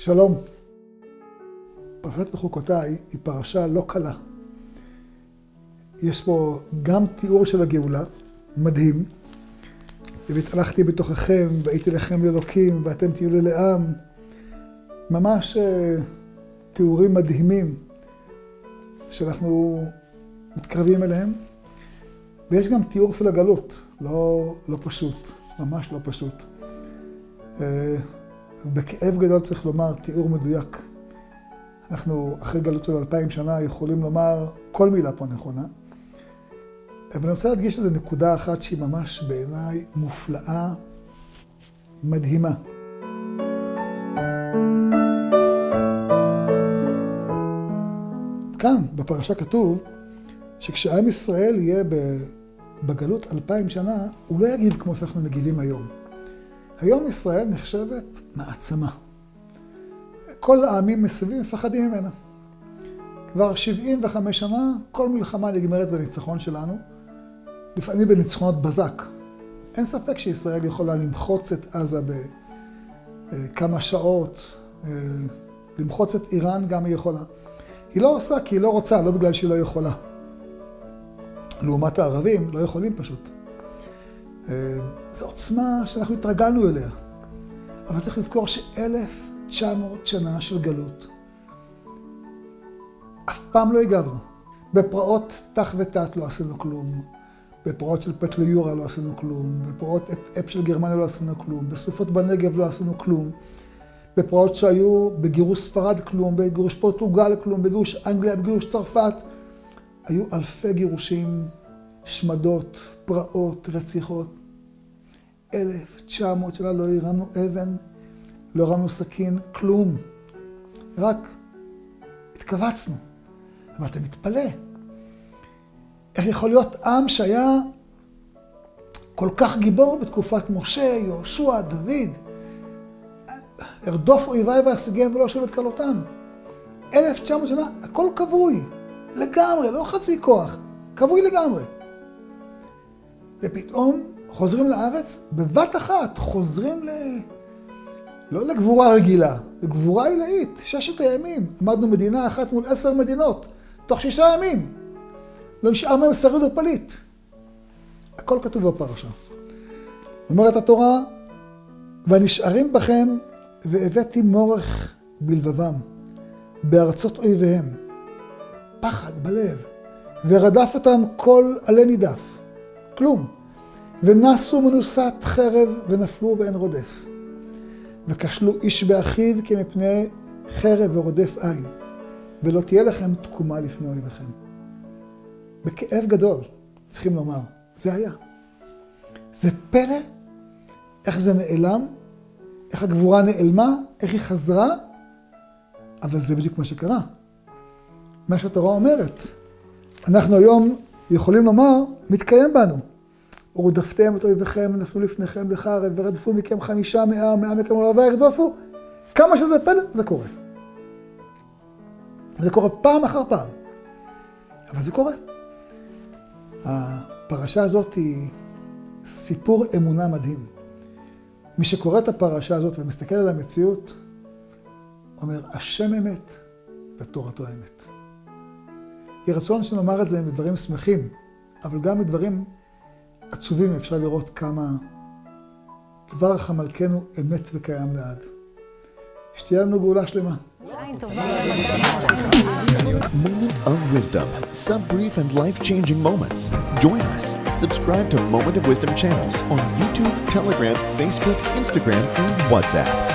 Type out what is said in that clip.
שלום. פרשת בחוקותיי היא פרשה לא קלה. יש פה גם תיאור של הגאולה, מדהים. והתהלכתי בתוככם, והייתי לכם לאלוקים, ואתם תהיו לי לעם. ממש תיאורים מדהימים שאנחנו מתקרבים אליהם. ויש גם תיאור של הגלות, לא פשוט, ממש לא פשוט. בכאב גדול צריך לומר, תיאור מדויק. אנחנו אחרי גלות של 2000 שנה יכולים לומר כל מילה פה נכונה. אבל אני רוצה להדגיש איזו נקודה אחת שהיא ממש בעיניי מופלאה, מדהימה. כאן בפרשה כתוב שכשעם ישראל יהיה בגלות 2000 שנה, הוא לא יגיב כמו שאנחנו מגיבים היום. היום ישראל נחשבת מעצמה. כל העמים מסביב מפחדים ממנה. כבר 75 שנה, כל מלחמה נגמרת בניצחון שלנו, לפעמים בניצחונות בזק. אין ספק שישראל יכולה למחוץ את עזה בכמה שעות, למחוץ את איראן גם היא יכולה. היא לא עושה כי היא לא רוצה, לא בגלל שהיא לא יכולה. לעומת הערבים, לא יכולים פשוט. זו עוצמה שאנחנו התרגלנו אליה. אבל צריך לזכור ש1900 שנה של גלות, אף פעם לא הגבנו. בפרעות תח ותת לא עשינו כלום. בפרעות של פטליורה לא עשינו כלום. בפרעות אפ של גרמניה לא עשינו כלום. בסופות בנגב לא עשינו כלום. בפרעות שהיו בגירוש ספרד כלום, בגירוש פורטוגל כלום, בגירוש אנגליה, בגירוש צרפת. היו אלפי גירושים, שמדות, פרעות, רציחות. 1900 שנה לא הרמנו אבן, לא הרמנו סכין, כלום. רק התכווצנו. אבל אתה מתפלא. איך יכול להיות עם שהיה כל כך גיבור בתקופת משה, יהושע, דוד, הרדוף אויביי והשיגיהם ולא שוב את כלותם. 1900 שנה, הכל כבוי. לגמרי, לא חצי כוח. כבוי לגמרי. ופתאום חוזרים לארץ, בבת אחת חוזרים לא לגבורה רגילה, לגבורה עילאית, 6 הימים. עמדנו מדינה אחת מול 10 מדינות, תוך 6 ימים. לא נשאר מהם שריד או פליט. הכל כתוב בפרשה. אומרת התורה, והנשארים בכם והבאתי מורך בלבבם, בארצות אויביהם, פחד בלב, ורדף אותם כל עלי נידף. כלום. ונסו מנוסת חרב ונפלו ואין רודף. וכשלו איש באחיו כמפני חרב ורודף עין, ולא תהיה לכם תקומה לפני אויביכם. בכאב גדול, צריכים לומר, זה היה. זה פלא, איך זה נעלם, איך הגבורה נעלמה, איך היא חזרה, אבל זה בדיוק מה שקרה. מה שהתורה אומרת. אנחנו היום יכולים לומר, מתקיים בנו. ורדפתם את אויביכם, נפלו לפניכם לחרב, ורדפו מכם 500, 100 מכם אוהבי ירדפו. כמה שזה פלא, זה קורה. זה קורה פעם אחר פעם. אבל זה קורה. הפרשה הזאת היא סיפור אמונה מדהים. מי שקורא את הפרשה הזאת ומסתכל על המציאות, אומר, השם אמת ותורתו אמת. יהי רצון שנאמר את זה מדברים שמחים, אבל גם מדברים עצובים אפשר לראות כמה דבר חמלכנו אמת וקיים לעד. שתהיה לנו גאולה שלמה. Moment of Wisdom, some brief and life-changing moments. Join us. Subscribe to Moment of Wisdom channels on YouTube, Telegram, Facebook, Instagram, and WhatsApp.